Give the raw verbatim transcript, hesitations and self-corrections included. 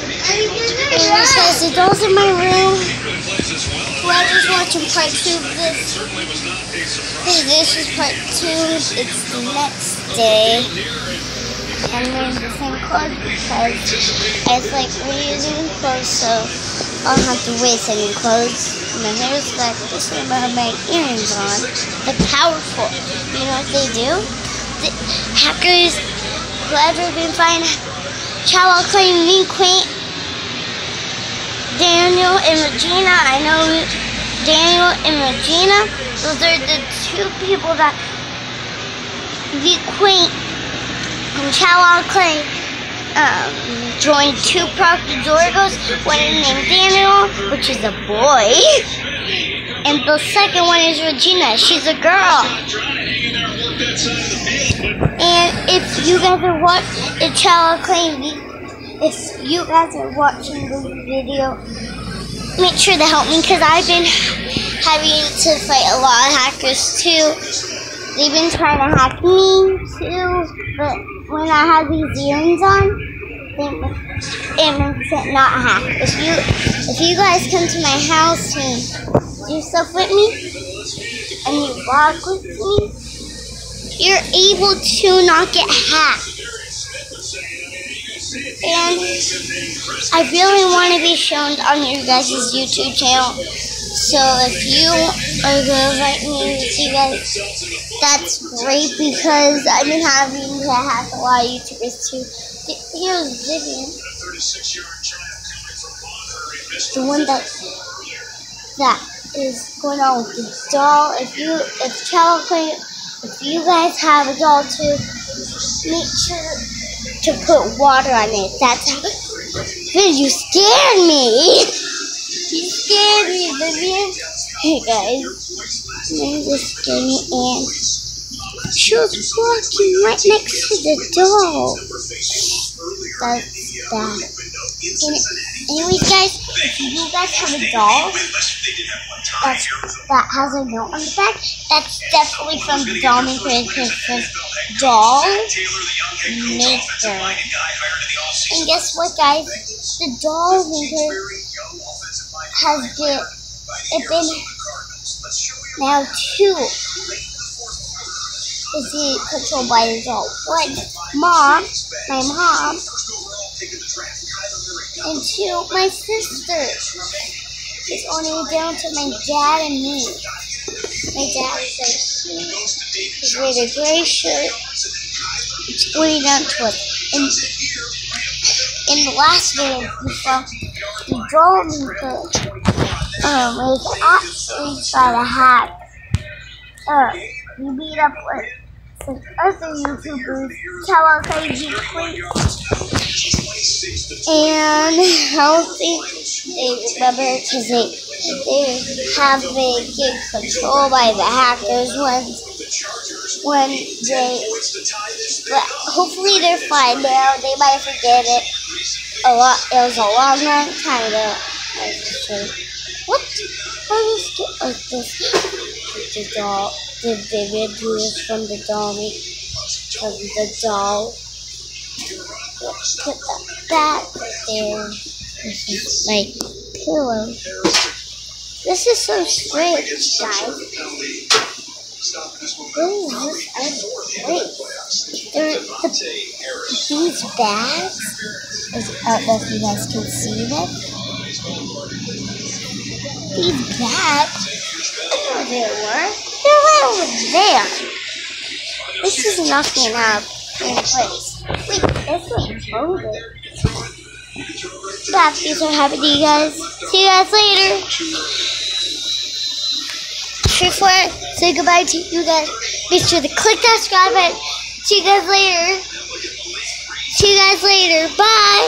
And it says the dolls in my room. Whoever's watching part two of this, this is part two. It's the next day. I'm wearing the same clothes because it's like reusing clothes, so I don't have to waste any clothes. My hair's like this, and I have my earrings on. They're powerful. You know what they do? The hackers, whoever been finding Chow Claim me, Quaint, Daniel and Regina. I know Daniel and Regina. Those are the two people that beat Quaint from Chow Claim. Um, joined two Proctor Zorgos. One is named Daniel, which is a boy, and the second one is Regina. She's a girl. And if you guys are watching the Chow Claim, if you guys are watching this video, make sure to help me because I've been having to fight a lot of hackers too. They've been trying to hack me too, but when I have these earrings on, it makes it not hack. If you if you guys come to my house and do stuff with me, and you vlog with me, you're able to not get hacked. And I really want to be shown on your guys' YouTube channel. So if you are going to write me to you guys, that's great because I've been having to hack a lot of YouTubers too. Here's Vivian, the one that that is going on with the doll. If you if Chow Claim, if you guys have a doll too, make sure to put water on it. That's how. Vivian, you scared me. You scared me, Vivian. Hey guys, Vivian just scared me, and she was walking right next to the doll. That's bad. And anyways, guys, if you guys have a doll that's, that has a note on the back, that's definitely from the doll maker. It says doll maker. And guess what, guys? The doll maker has been, it's been now two. Is he controlled by the doll? One, mom, my mom, and two, my sister. It's only down to my dad and me. My dad is like, he's wearing a gray shirt. It's way down to us. In, in the last video, we saw the doll maker um, was actually trying to hack. Uh, we beat up with some other YouTubers, Chow Claim Quaint, and I don't think they remember because they, they have been get controlled by the hackers when, when they, but hopefully they're fine now. They might forget it. A lot, it was a long, long time ago. I was just saying, what? How do you get like this? The doll. Did Vivian do this from the doll? From the doll. Put that back there. This is like pillow. This is so strange, guys. What is this other place? There, the, these bags. I don't know if you guys can see them. These bags. Oh, they were. They're right over there. This is nothing up in place. Wait, this was loaded. Batteries are happy to you guys. See you guys later. Before I say goodbye to you guys, make sure to click that subscribe button. See you guys later. See you guys later. Bye.